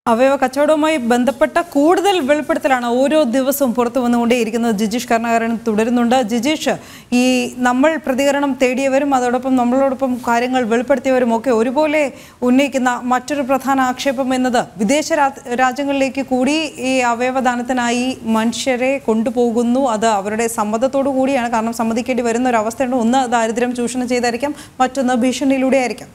അവയവ കച്ചവടവുമായി ബന്ധപ്പെട്ട കൂടുതൽ വെളിപ്പെടുത്തലാണ് ഓരോ ദിവസവും പുറത്തു വന്നുകൊണ്ടേയിരിക്കുന്നത്. ജിജീഷ് കരുണാകരൻ തുടരുന്നുണ്ട്. ജിജീഷ്, ഈ നമ്മൾ പ്രതികരണം തേടിയവരും അതോടൊപ്പം നമ്മളോടൊപ്പം കാര്യങ്ങൾ വെളിപ്പെടുത്തിയവരും ഒക്കെ ഒരുപോലെ ഉന്നയിക്കുന്ന മറ്റൊരു പ്രധാന ആക്ഷേപം എന്നത് വിദേശ രാജ്യങ്ങളിലേക്ക് കൂടി ഈ അവയവദാനത്തിനായി മനുഷ്യരെ കൊണ്ടുപോകുന്നു. അത് അവരുടെ സമ്മതത്തോടു കൂടിയാണ്. കാരണം സമ്മതിക്കേണ്ടി വരുന്ന ഒരു അവസ്ഥയുണ്ട്. ഒന്ന് ദാരിദ്ര്യം ചൂഷണം ചെയ്തായിരിക്കാം, മറ്റൊന്ന് ഭീഷണിയിലൂടെ ആയിരിക്കാം.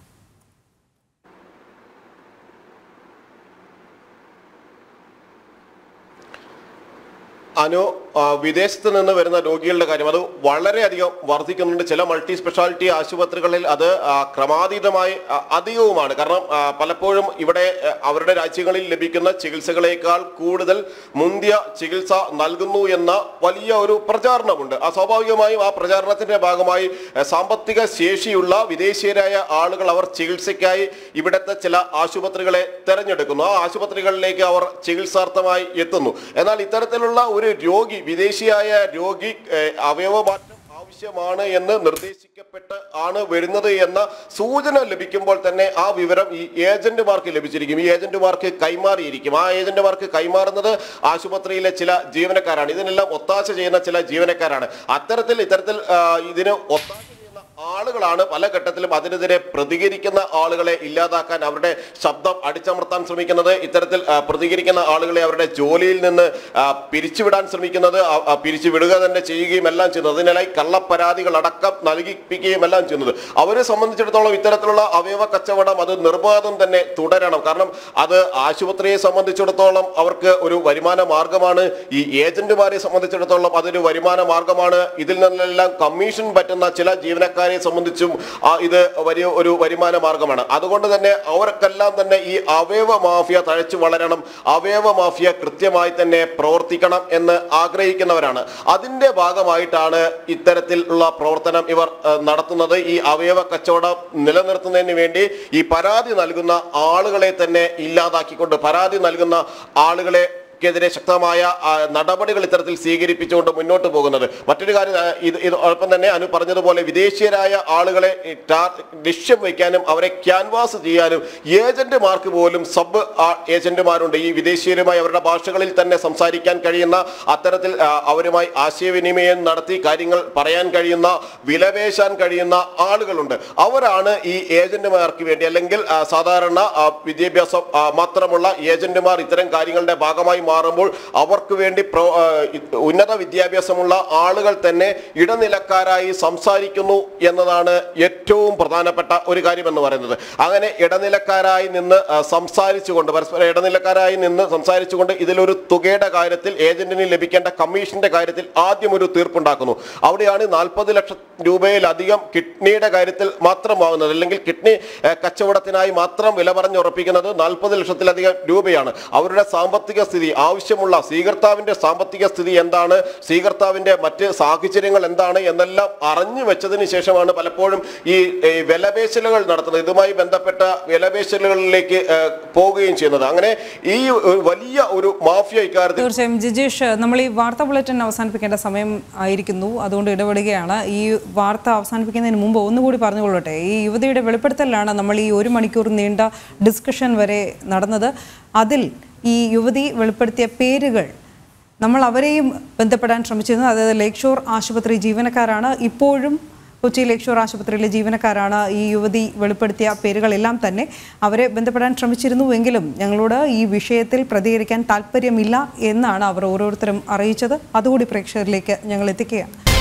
വിദേശത്ത് നിന്ന് വരുന്ന രോഗികളുടെ കാര്യം അത് വളരെയധികം വർദ്ധിക്കുന്നുണ്ട്. ചില മൾട്ടി സ്പെഷ്യാലിറ്റി ആശുപത്രികളിൽ അത് ക്രമാതീതമായി അധികവുമാണ്. കാരണം പലപ്പോഴും ഇവിടെ അവരുടെ രാജ്യങ്ങളിൽ ലഭിക്കുന്ന ചികിത്സകളേക്കാൾ കൂടുതൽ മുന്തിയ ചികിത്സ നൽകുന്നു എന്ന വലിയ ഒരു പ്രചാരണമുണ്ട്. സ്വാഭാവികമായും ആ പ്രചാരണത്തിന്റെ ഭാഗമായി സാമ്പത്തിക ശേഷിയുള്ള വിദേശീയരായ ആളുകൾ അവർ ചികിത്സയ്ക്കായി ഇവിടുത്തെ ചില ആശുപത്രികളെ തെരഞ്ഞെടുക്കുന്നു. ആ ആശുപത്രികളിലേക്ക് അവർ ചികിത്സാർത്ഥമായി എത്തുന്നു. എന്നാൽ ഇത്തരത്തിലുള്ള ഒരു രോഗി, വിദേശിയായ രോഗി അവയവമാറ്റം ആവശ്യമാണ് എന്ന് നിർദ്ദേശിക്കപ്പെട്ട് ആണ് വരുന്നത് എന്ന സൂചന ലഭിക്കുമ്പോൾ തന്നെ ആ വിവരം ഈ ഏജന്റുമാർക്ക് ലഭിച്ചിരിക്കും. ഈ ഏജന്റുമാർക്ക് കൈമാറിയിരിക്കും. ആ ഏജന്റുമാർക്ക് കൈമാറുന്നത് ആശുപത്രിയിലെ ചില ജീവനക്കാരാണ്. ഇതിനെല്ലാം ഒത്താശ ചെയ്യുന്ന ചില ജീവനക്കാരാണ്. ഇത്തരത്തിൽ ഇതിന് ഒത്താശ ആളുകളാണ് പല ഘട്ടത്തിലും അതിനെതിരെ പ്രതികരിക്കുന്ന ആളുകളെ ഇല്ലാതാക്കാൻ, അവരുടെ ശബ്ദം അടിച്ചമർത്താൻ ശ്രമിക്കുന്നത്. ഇത്തരത്തിൽ പ്രതികരിക്കുന്ന ആളുകളെ അവരുടെ ജോലിയിൽ നിന്ന് പിരിച്ചുവിടാൻ ശ്രമിക്കുന്നത്, പിരിച്ചുവിടുക തന്നെ ചെയ്യുകയും എല്ലാം ചെയ്യുന്നത്. അതിനായി കള്ളപ്പരാതികൾ അടക്കം നൽകിപ്പിക്കുകയും എല്ലാം ചെയ്യുന്നത്. അവരെ സംബന്ധിച്ചിടത്തോളം ഇത്തരത്തിലുള്ള അവയവ കച്ചവടം അത് നിർബാധം തന്നെ തുടരണം. കാരണം അത് ആശുപത്രിയെ സംബന്ധിച്ചിടത്തോളം അവർക്ക് ഒരു വരുമാന മാർഗമാണ്. ഈ ഏജന്റുമാരെ സംബന്ധിച്ചിടത്തോളം അതൊരു വരുമാന മാർഗമാണ്. ഇതിൽ നിന്നെല്ലാം കമ്മീഷൻ പറ്റുന്ന ചില ജീവനക്കാരെ സംബന്ധിച്ചും ഇത് വലിയ ഒരു വരുമാന മാർഗമാണ്. അതുകൊണ്ട് തന്നെ അവർക്കെല്ലാം തന്നെ ഈ അവയവ മാഫിയ തഴച്ചു വളരണം, അവയവ മാഫിയ കൃത്യമായി തന്നെ പ്രവർത്തിക്കണം എന്ന് ആഗ്രഹിക്കുന്നവരാണ്. അതിന്റെ ഭാഗമായിട്ടാണ് ഇത്തരത്തിലുള്ള പ്രവർത്തനം ഇവർ നടത്തുന്നത്. ഈ അവയവ കച്ചവടം നിലനിർത്തുന്നതിന് വേണ്ടി ഈ പരാതി നൽകുന്ന ആളുകളെ തന്നെ ഇല്ലാതാക്കിക്കൊണ്ട്, പരാതി നൽകുന്ന ആളുകളെ െതിരെ ശക്തമായ നടപടികൾ ഇത്തരത്തിൽ സ്വീകരിപ്പിച്ചുകൊണ്ട് മുന്നോട്ട് പോകുന്നത്. മറ്റൊരു കാര്യം, ഇതോടൊപ്പം തന്നെ അനു പറഞ്ഞതുപോലെ വിദേശീയരായ ആളുകളെ ലക്ഷ്യം വയ്ക്കാനും അവരെ ക്യാൻവാസ് ചെയ്യാനും ഏജന്റുമാർക്ക് പോലും സബ് ഏജന്റുമാരുണ്ട്. ഈ വിദേശീയരുമായി അവരുടെ ഭാഷകളിൽ തന്നെ സംസാരിക്കാൻ കഴിയുന്ന, അത്തരത്തിൽ അവരുമായി ആശയവിനിമയം നടത്തി കാര്യങ്ങൾ പറയാൻ കഴിയുന്ന, വിലപേശാൻ കഴിയുന്ന ആളുകളുണ്ട്. അവരാണ് ഈ ഏജന്റുമാർക്ക് വേണ്ടി, അല്ലെങ്കിൽ സാധാരണ വിദ്യാഭ്യാസം മാത്രമുള്ള ഏജന്റുമാർ ഇത്തരം കാര്യങ്ങളുടെ ഭാഗമായി മാറുമ്പോൾ അവർക്ക് വേണ്ടി ഉന്നത വിദ്യാഭ്യാസമുള്ള ആളുകൾ തന്നെ ഇടനിലക്കാരായി സംസാരിക്കുന്നു എന്നതാണ് ഏറ്റവും പ്രധാനപ്പെട്ട ഒരു കാര്യം എന്ന് പറയുന്നത്. അങ്ങനെ ഇടനിലക്കാരായി നിന്ന് സംസാരിച്ചുകൊണ്ട്, പരസ്പരം ഇടനിലക്കാരായി നിന്ന് സംസാരിച്ചുകൊണ്ട് ഇതിലൊരു തുകയുടെ കാര്യത്തിൽ, ഏജന്റിന് ലഭിക്കേണ്ട കമ്മീഷന്റെ കാര്യത്തിൽ ആദ്യം ഒരു തീർപ്പുണ്ടാക്കുന്നു. അവിടെയാണ് 40 ലക്ഷം രൂപയിലധികം കിഡ്നിയുടെ കാര്യത്തിൽ മാത്രമാവുന്നത്. അല്ലെങ്കിൽ കിഡ്നി കച്ചവടത്തിനായി മാത്രം വില പറഞ്ഞുറപ്പിക്കുന്നത് 40 ലക്ഷത്തിലധികം രൂപയാണ്. അവരുടെ സാമ്പത്തിക സ്ഥിതി, ആവശ്യമുള്ള സ്വീകർത്താവിന്റെ സാമ്പത്തിക സ്ഥിതി എന്താണ്, സ്വീകർത്താവിന്റെ മറ്റ് സാഹചര്യങ്ങൾ എന്താണ് എന്നെല്ലാം അറിഞ്ഞു വെച്ചതിന് ശേഷമാണ് പലപ്പോഴും ഈ വിലപേശലുകൾ നടത്തുന്നത്. ഇതുമായി ബന്ധപ്പെട്ട വിലപേശലുകളിലേക്ക് പോവുകയും ചെയ്യുന്നത്. അങ്ങനെ ഈ വലിയ ഒരു മാഫിയ ഇക്കാര്യത്തിൽ തീർച്ചയായും ജിജീഷ്, നമ്മൾ ഈ വാർത്താ ബുള്ളറ്റിൻ അവസാനിപ്പിക്കേണ്ട സമയം ആയിരിക്കുന്നു. അതുകൊണ്ട് ഇടപെടുകയാണ്. ഈ വാർത്ത അവസാനിപ്പിക്കുന്നതിന് മുമ്പ് ഒന്നുകൂടി പറഞ്ഞുകൊള്ളട്ടെ. ഈ യുവതിയുടെ വെളിപ്പെടുത്തലാണ് നമ്മൾ ഈ 1 മണിക്കൂർ നീണ്ട ഡിസ്കഷൻ വരെ നടന്നത്. അതിൽ ഈ യുവതി വെളിപ്പെടുത്തിയ പേരുകൾ നമ്മൾ അവരെയും ബന്ധപ്പെടാൻ ശ്രമിച്ചിരുന്നു. അതായത് ലേക്ക് ഷോർ ആശുപത്രി ജീവനക്കാരാണ്. ഇപ്പോഴും കൊച്ചി ലേക്ക് ഷോർ ആശുപത്രിയിലെ ജീവനക്കാരാണ് ഈ യുവതി വെളിപ്പെടുത്തിയ പേരുകളെല്ലാം തന്നെ. അവരെ ബന്ധപ്പെടാൻ ശ്രമിച്ചിരുന്നുവെങ്കിലും ഞങ്ങളോട് ഈ വിഷയത്തിൽ പ്രതികരിക്കാൻ താല്പര്യമില്ല എന്നാണ് അവർ ഓരോരുത്തരും അറിയിച്ചത്. അതുകൂടി പ്രേക്ഷകരിലേക്ക് ഞങ്ങൾ എത്തിക്കുകയാണ്.